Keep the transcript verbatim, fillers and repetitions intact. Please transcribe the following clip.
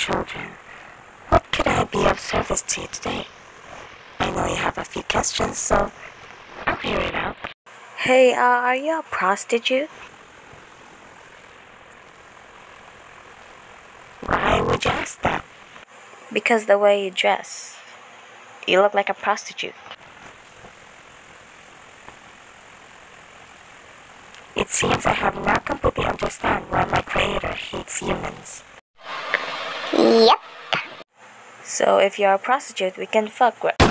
children. What could I be of service to you today? I know you have a few questions, so I'll clear it out. Hey, uh, are you a prostitute? Why would you ask that? Because the way you dress, you look like a prostitute. It seems I have not completely understand why my creator hates humans. Yep. So if you're a prostitute, we can fuck, right?